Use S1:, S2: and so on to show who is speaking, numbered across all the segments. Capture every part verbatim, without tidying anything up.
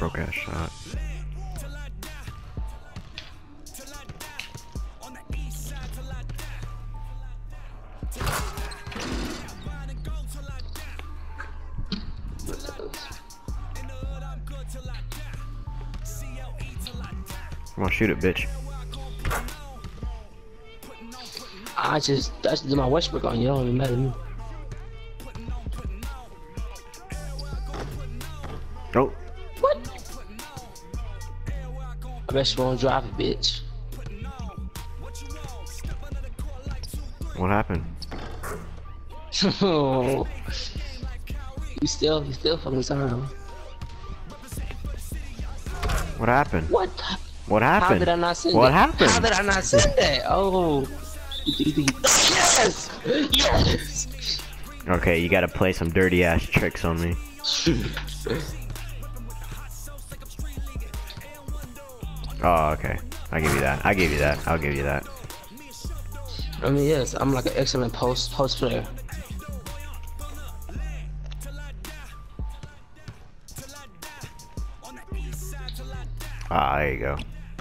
S1: Broke ass shot. Come on, shoot it, bitch.
S2: I just that's did my Westbrook on you. Don't even matter to me.
S1: Nope.
S2: What? I bet you won't drive it, bitch.
S1: What happened?
S2: Oh, you still, you still fucking sorry.
S1: What happened?
S2: What?
S1: What happened?
S2: How did I not send
S1: What
S2: that?
S1: happened?
S2: How did I not send that? Oh. Yes! Yes!
S1: Okay, you gotta play some dirty ass tricks on me. Oh, okay. I give you that. I give you that. I'll give you that.
S2: I mean, yes, I'm like an excellent post post player.
S1: Ah, there you go.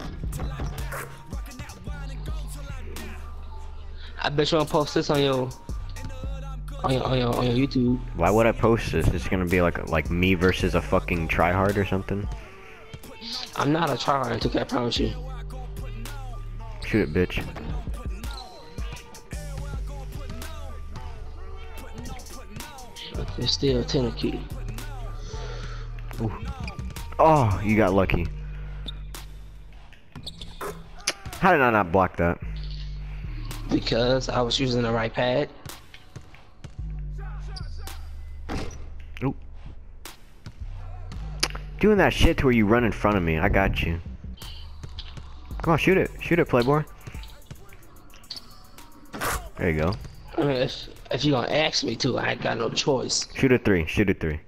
S2: I bet you wanna post this on your on your on your on your YouTube.
S1: Why would I post this? It's gonna be like like me versus a fucking tryhard or something.
S2: I'm not a tryhard, okay, I promise you.
S1: Shoot it, bitch.
S2: It's still ten key.
S1: Ooh. Oh, you got lucky. How did I not block that?
S2: Because I was using the right pad.
S1: Nope. Doing that shit to where you run in front of me. I got you. Come on, shoot it. Shoot it, Playboy. There you go.
S2: I mean, if, if you're gonna ask me to, I ain't got no choice.
S1: Shoot a three. Shoot a three.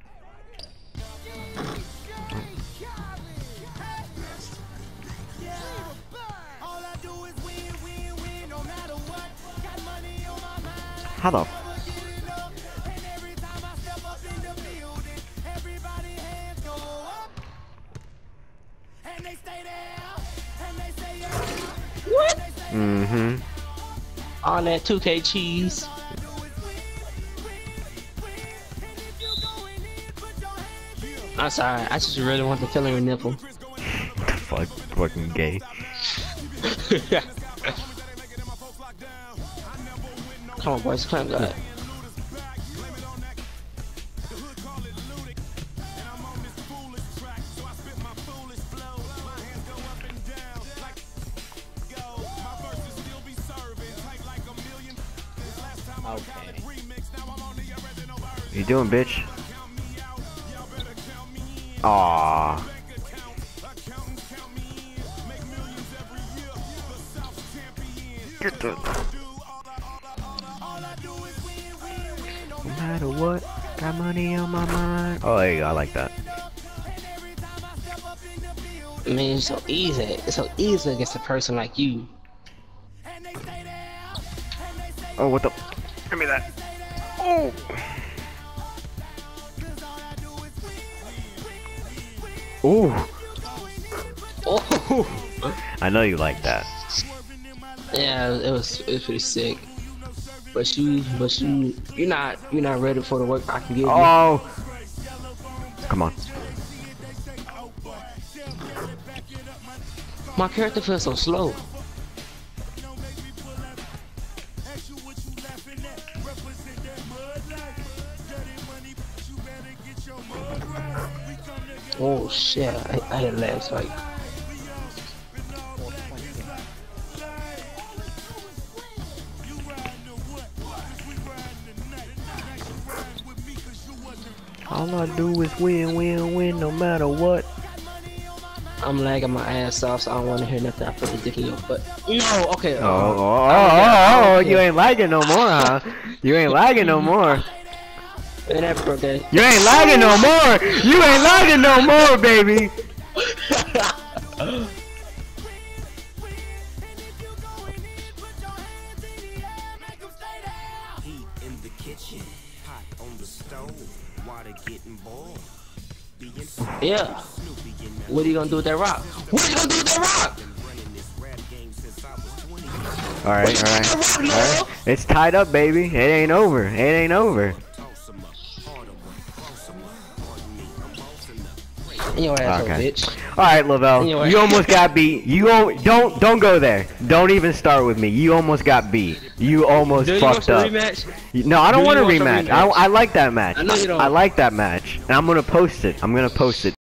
S1: How the?
S2: What?
S1: Mm-hmm.
S2: On that two K cheese. I'm sorry, I just really want the feeling of nipple.
S1: Fuck, fucking gay.
S2: Come on, boys, climb that.
S3: Okay.
S1: You doing, bitch? Aww. Get the. No matter what, got money on my mind. Oh, there you go. I like that.
S2: I mean, it's so easy. It's so easy against a person like you.
S1: Oh, what the? Give me that. Oh. Ooh.
S2: Oh.
S1: I know you like that.
S2: Yeah, it was it was pretty sick. But you, but you, you're not, you're not ready for the work I can give you.
S1: Oh. Come on.
S2: My character feels so slow. Oh shit! I, I had last fight.
S1: All I do is win, win, win, no matter what.
S2: I'm lagging my ass off, so I don't want to hear nothing. I put the dick in your butt. No, okay.
S1: Oh, oh, oh, oh, oh, you ain't lagging no more, huh? You ain't lagging no more.
S2: And that birthday.
S1: You ain't lagging no more. You ain't lagging no more, baby.
S4: Heat in the kitchen, hot on the stove, water getting boiled.
S2: Yeah. What are you gonna do with that rock? What are you gonna do with that rock?
S1: Alright, alright. Alright. It's tied up, baby. It ain't over. It ain't over.
S2: In your asshole,
S1: Okay.
S2: bitch.
S1: Alright, Lavelle.
S2: Anyway.
S1: You almost got beat. You al don't don't go there. Don't even start with me. You almost got beat. You almost
S2: Do you want
S1: fucked
S2: some
S1: up.
S2: rematch?
S1: No, I don't
S2: Do
S1: want a
S2: you want some
S1: rematch. I,
S2: rematch?
S1: I like that match.
S2: I know you don't.
S1: I like that match. And I'm gonna post it. I'm gonna post it.